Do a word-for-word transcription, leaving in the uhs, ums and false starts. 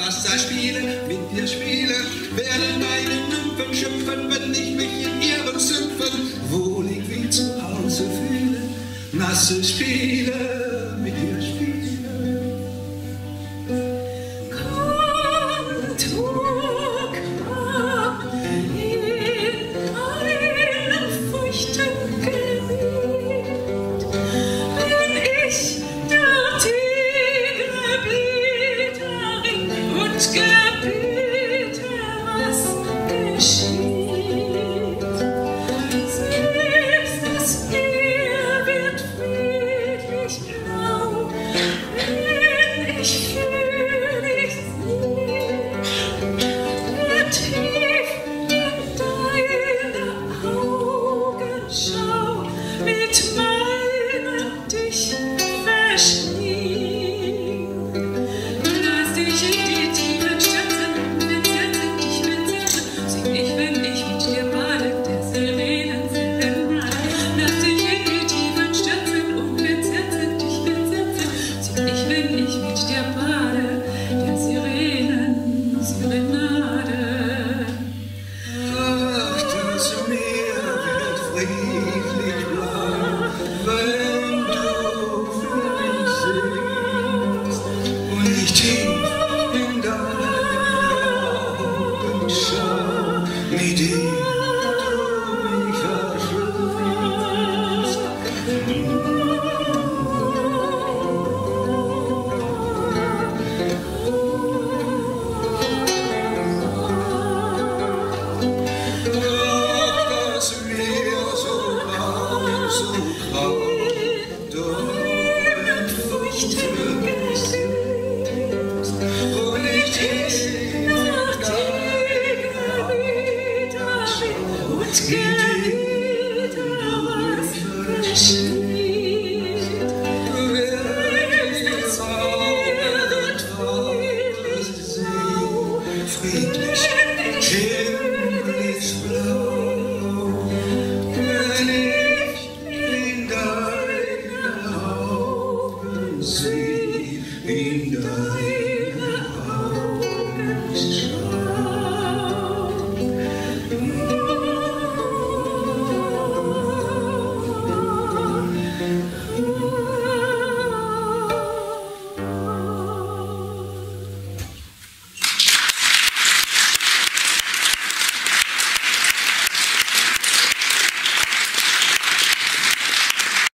Wasser spiele, mit dir spiele, werden meine Nymphen schimpfen, wenn ich mich in ihren Sümpfen wohlig wie zu Hause fühle, nasse Spiele, mit dir spiele. Mit dir du mich verschließt. Doch das Meer so lang, so grau, doch ein Furcht vergisst. Und ich tief nach dir und Gebet was geschieht. Wer ist das Meer wird friedlich sein, friedlich.